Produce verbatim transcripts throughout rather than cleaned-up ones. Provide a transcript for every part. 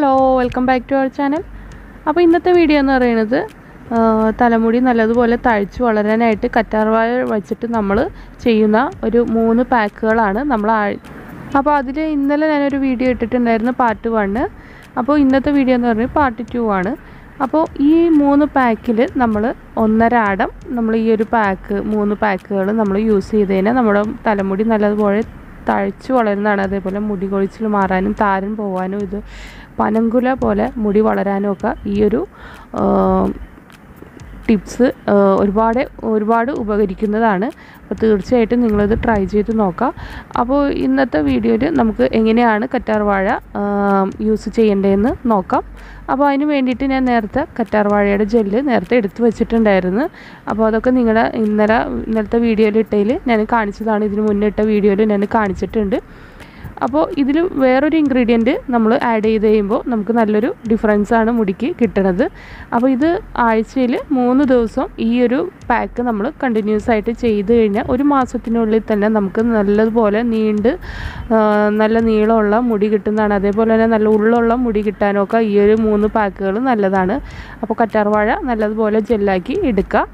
Hello, welcome back to our channel. അപ്പോൾ ഇന്നത്തെ video എന്ന് പറയുന്നത് തലമുടി നല്ലതുപോലെ തഴച്ച് വളരാനായിട്ട് കറ്റാർവാഴ വെച്ചിട്ട് നമ്മൾ ചെയ്യുന്ന ഒരു മൂന്ന് പാക്കുകളാണ് നമ്മൾ. അപ്പോൾ അതിൽ ഇന്നലെ ഞാനൊരു വീഡിയോ ഇട്ടിട്ടുണ്ടായിരുന്നു, പാർട്ട് വണ്ണ്. അപ്പോൾ ഇന്നത്തെ വീഡിയോ എന്ന് പറഞ്ഞാൽ പാർട്ട് ടു ആണ്. അപ്പോൾ ഈ മൂന്ന് പാക്കിൽ നമ്മൾ ഒന്നര ആടം നമ്മൾ ഈ ഒരു പാക്ക് മൂന്ന് പാക്കുകൾ നമ്മൾ യൂസ് ചെയ്ത് കഴിഞ്ഞാൽ നമ്മുടെ തലമുടി നല്ലതുപോലെ തഴച്ച് വളരുന്നതാണ്. അതേപോലെ മുടി കൊഴിച്ചിൽ മാറാനും താരൻ പോകാനും ഇത് പനങ്കുല പോലെ മുടി വളരാനും ഒക്കെ ഈ ഒരു ടിപ്സ് ഒരുപാട് ഒരുപാട് ഉപകരിക്കുന്നതാണ്. അപ്പോൾ തീർച്ചയായിട്ടും നിങ്ങളിത് ട്രൈ ചെയ്ത് നോക്കാം. അപ്പോൾ ഇന്നത്തെ വീഡിയോയിൽ നമുക്ക് എങ്ങനെയാണ് കറ്റാർവാഴ യൂസ് ചെയ്യേണ്ടതെന്ന് നോക്കാം. അപ്പോൾ അതിന് വേണ്ടിയിട്ട് ഞാൻ നേരത്തെ കറ്റാർവാഴയുടെ ജെല്ല് നേരത്തെ എടുത്ത് വെച്ചിട്ടുണ്ടായിരുന്നു. അപ്പോൾ അതൊക്കെ നിങ്ങളുടെ ഇന്നലെ ഇന്നലത്തെ വീഡിയോയിൽ ഇട്ടതിൽ ഞാൻ കാണിച്ചതാണ്. ഇതിന് മുന്നേ ഇട്ട വീഡിയോയിൽ ഞാൻ കാണിച്ചിട്ടുണ്ട്. അപ്പോൾ ഇതിൽ വേറൊരു ഇൻഗ്രീഡിയൻറ്റ് നമ്മൾ ആഡ് ചെയ്ത് കഴിയുമ്പോൾ നമുക്ക് നല്ലൊരു ഡിഫറൻസാണ് മുടിക്ക് കിട്ടുന്നത്. അപ്പോൾ ഇത് ആഴ്ചയിൽ മൂന്ന് ദിവസം ഈ ഒരു പാക്ക് നമ്മൾ കണ്ടിന്യൂസ് ആയിട്ട് ചെയ്ത് കഴിഞ്ഞാൽ ഒരു മാസത്തിനുള്ളിൽ തന്നെ നമുക്ക് നല്ലതുപോലെ നീണ്ട് നല്ല നീളമുള്ള മുടി കിട്ടുന്നതാണ്. അതേപോലെ തന്നെ നല്ല ഉള്ളുള്ള മുടി കിട്ടാനൊക്കെ ഈ ഒരു മൂന്ന് പാക്കുകൾ നല്ലതാണ്. അപ്പോൾ കറ്റാർവാഴ നല്ലതുപോലെ ജെല്ലാക്കി എടുക്കുക.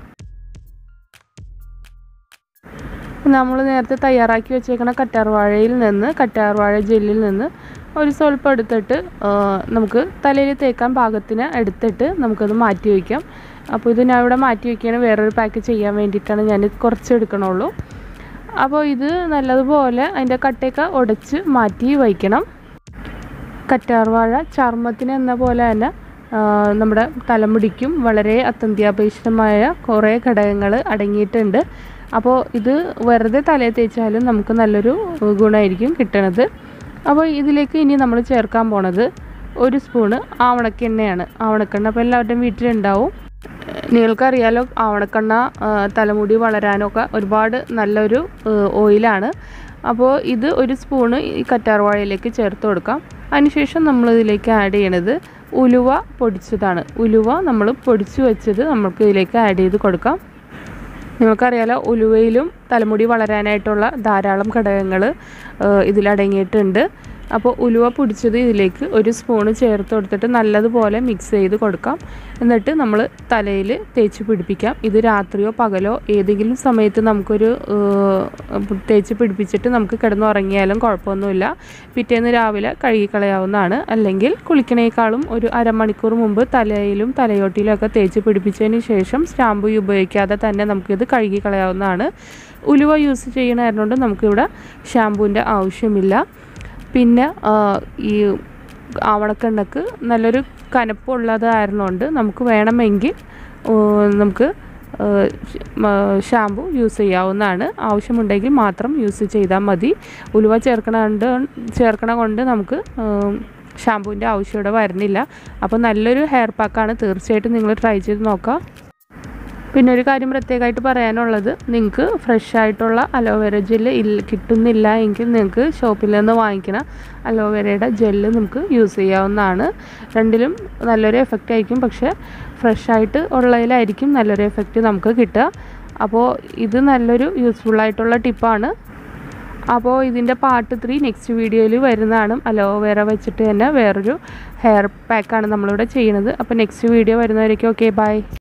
നമ്മൾ നേരത്തെ തയ്യാറാക്കി വെച്ചേക്കുന്ന കറ്റാർവാഴയിൽ നിന്ന് കറ്റാർവാഴ ജെല്ലിൽ നിന്ന് ഒരു സ്വല്പം എടുത്തിട്ട് നമുക്ക് തലയിൽ തേക്കാൻ പാകത്തിന് എടുത്തിട്ട് നമുക്കത് മാറ്റി വയ്ക്കാം. അപ്പോൾ ഇത് ഞാൻ ഇവിടെ മാറ്റി വയ്ക്കുകയാണ്, വേറൊരു പാക്ക് ചെയ്യാൻ വേണ്ടിയിട്ടാണ് ഞാൻ കുറച്ച് എടുക്കണുള്ളൂ. അപ്പോൾ ഇത് നല്ലതുപോലെ അതിൻ്റെ കട്ടയൊക്കെ ഉടച്ച് മാറ്റി വയ്ക്കണം. കറ്റാർവാഴ ചർമ്മത്തിന് എന്ന പോലെ തന്നെ നമ്മുടെ തലമുടിക്കും വളരെ അത്യന്താപേക്ഷിതമായ കുറേ ഘടകങ്ങൾ അടങ്ങിയിട്ടുണ്ട്. അപ്പോൾ ഇത് വെറുതെ തലയിൽ തേച്ചാലും നമുക്ക് നല്ലൊരു ഗുണമായിരിക്കും കിട്ടണത്. അപ്പോൾ ഇതിലേക്ക് ഇനി നമ്മൾ ചേർക്കാൻ പോണത് ഒരു സ്പൂണ് ആവണക്കെണ്ണയാണ്. ആവണക്കെണ്ണ അപ്പോൾ എല്ലാവരുടെയും വീട്ടിലുണ്ടാവും. നിങ്ങൾക്കറിയാലോ, ആവണക്കെണ്ണ തലമുടി വളരാനൊക്കെ ഒരുപാട് നല്ലൊരു ഓയിലാണ്. അപ്പോൾ ഇത് ഒരു സ്പൂണ് ഈ കറ്റാർവാഴയിലേക്ക് ചേർത്ത് കൊടുക്കാം. അതിനുശേഷം നമ്മളിതിലേക്ക് ആഡ് ചെയ്യണത് ഉലുവ പൊടിച്ചതാണ്. ഉലുവ നമ്മൾ പൊടിച്ച് വെച്ചത് നമുക്ക് ഇതിലേക്ക് ആഡ് ചെയ്ത് കൊടുക്കാം. നിങ്ങൾക്കറിയാലോ, ഉലുവയിലും തലമുടി വളരാനായിട്ടുള്ള ധാരാളം ഘടകങ്ങൾ ഇതിലടങ്ങിയിട്ടുണ്ട്. അപ്പോൾ ഉലുവ പൊടിച്ചത് ഇതിലേക്ക് ഒരു സ്പൂണ് ചേർത്ത് കൊടുത്തിട്ട് നല്ലതുപോലെ മിക്സ് ചെയ്ത് കൊടുക്കാം. എന്നിട്ട് നമ്മൾ തലയിൽ തേച്ച് പിടിപ്പിക്കാം. ഇത് രാത്രിയോ പകലോ ഏതെങ്കിലും സമയത്ത് നമുക്കൊരു തേച്ച് പിടിപ്പിച്ചിട്ട് നമുക്ക് കിടന്നുറങ്ങിയാലും കുഴപ്പമൊന്നുമില്ല. പിറ്റേന്ന് രാവിലെ കഴുകിക്കളയാവുന്നതാണ്. അല്ലെങ്കിൽ കുളിക്കണേക്കാളും ഒരു അരമണിക്കൂർ മുമ്പ് തലയിലും തലയോട്ടിയിലും ഒക്കെ തേച്ച് പിടിപ്പിച്ചതിന് ശേഷം ഷാമ്പു ഉപയോഗിക്കാതെ തന്നെ നമുക്കിത് കഴുകിക്കളയാവുന്നതാണ്. ഉലുവ യൂസ് ചെയ്യണമായിരുന്നുകൊണ്ട് നമുക്കിവിടെ ഷാമ്പുവിൻ്റെ ആവശ്യമില്ല. പിന്നെ ഈ ആവണക്കെണ്ണക്ക് നല്ലൊരു കനപ്പുള്ളതായിരുന്നുകൊണ്ട് നമുക്ക് വേണമെങ്കിൽ നമുക്ക് ഷാമ്പു യൂസ് ചെയ്യാവുന്നതാണ്. ആവശ്യമുണ്ടെങ്കിൽ മാത്രം യൂസ് ചെയ്താൽ മതി. ഉലുവ ചേർക്കണ കൊണ്ട് ചേർക്കണ കൊണ്ട് നമുക്ക് ഷാമ്പുവിൻ്റെ ആവശ്യം ഇവിടെ വരുന്നില്ല. അപ്പോൾ നല്ലൊരു ഹെയർ പാക്കാണ്. തീർച്ചയായിട്ടും നിങ്ങൾ ട്രൈ ചെയ്ത് നോക്കാം. പിന്നെ ഒരു കാര്യം പ്രത്യേകമായിട്ട് പറയാനുള്ളത്, നിങ്ങൾക്ക് ഫ്രഷ് ആയിട്ടുള്ള അലോവേര ജെല്ല് ഇല്ല കിട്ടുന്നില്ല എങ്കിൽ നിങ്ങൾക്ക് ഷോപ്പിൽ നിന്ന് വാങ്ങിക്കുന്ന അലോവേരയുടെ ജെല്ല് നമുക്ക് യൂസ് ചെയ്യാവുന്നതാണ്. രണ്ടിലും നല്ലൊരു എഫക്റ്റ് ആയിരിക്കും, പക്ഷേ ഫ്രഷായിട്ട് ഉള്ളതിലായിരിക്കും നല്ലൊരു എഫക്റ്റ് നമുക്ക് കിട്ടുക. അപ്പോൾ ഇത് നല്ലൊരു യൂസ്ഫുള്ളായിട്ടുള്ള ടിപ്പാണ്. അപ്പോൾ ഇതിൻ്റെ പാർട്ട് ത്രീ നെക്സ്റ്റ് വീഡിയോയിൽ വരുന്നതാണ്. അലോവേര വെച്ചിട്ട് തന്നെ വേറൊരു ഹെയർ പാക്കാണ് നമ്മളിവിടെ ചെയ്യുന്നത്. അപ്പോൾ നെക്സ്റ്റ് വീഡിയോ വരുന്നവരേക്കും ഓക്കെ, ബൈ.